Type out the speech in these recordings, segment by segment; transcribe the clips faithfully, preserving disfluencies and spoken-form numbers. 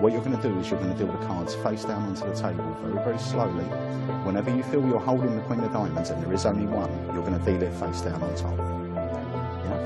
What you're going to do is you're going to deal the cards face down onto the table very, very slowly. Whenever you feel you're holding the Queen of Diamonds and there is only one, you're going to deal it face down on top. Yeah?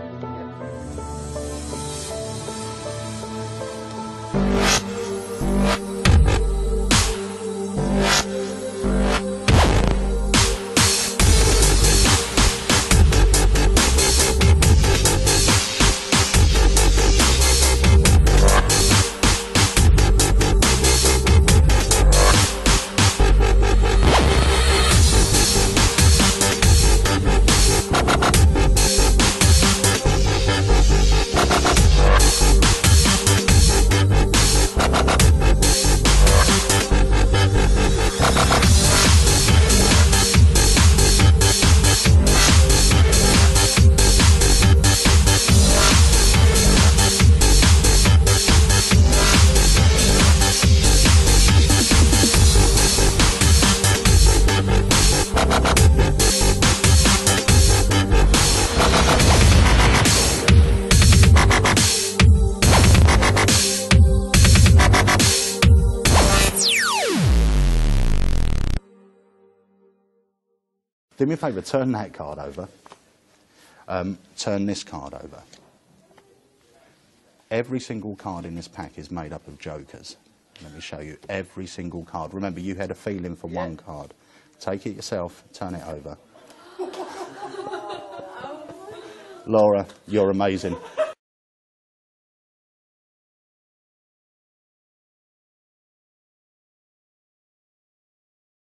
Do me a favour, turn that card over. Um, turn this card over. Every single card in this pack is made up of jokers. Let me show you every single card. Remember, you had a feeling for yeah. one card. Take it yourself, turn it over. Laura, you're amazing.